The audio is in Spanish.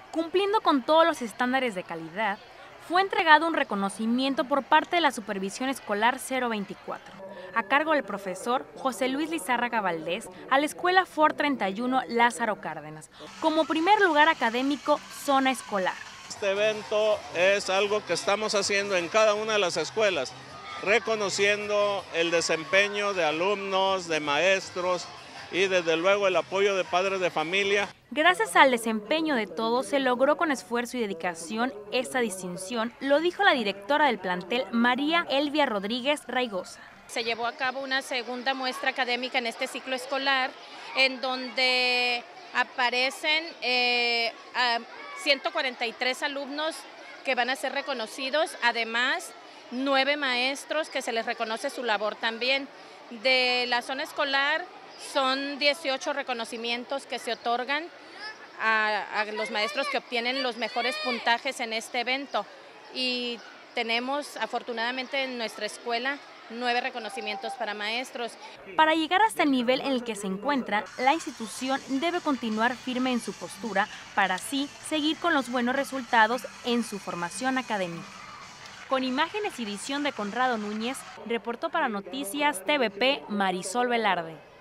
Cumpliendo con todos los estándares de calidad, fue entregado un reconocimiento por parte de la Supervisión Escolar 024, a cargo del profesor José Luis Lizárraga Valdés, a la Escuela Ford 31 Lázaro Cárdenas, como primer lugar académico zona escolar. Este evento es algo que estamos haciendo en cada una de las escuelas, reconociendo el desempeño de alumnos, de maestros y desde luego el apoyo de padres de familia. Gracias al desempeño de todos se logró con esfuerzo y dedicación esta distinción, lo dijo la directora del plantel, María Elvia Rodríguez Raigosa. Se llevó a cabo una segunda muestra académica en este ciclo escolar, en donde aparecen 143 alumnos que van a ser reconocidos, además 9 maestros que se les reconoce su labor también. De la zona escolar son 18 reconocimientos que se otorgan a los maestros que obtienen los mejores puntajes en este evento, y tenemos afortunadamente en nuestra escuela 9 reconocimientos para maestros. Para llegar hasta el nivel en el que se encuentra, la institución debe continuar firme en su postura para así seguir con los buenos resultados en su formación académica. Con imágenes y edición de Conrado Núñez, reportó para Noticias TVP Marisol Velarde.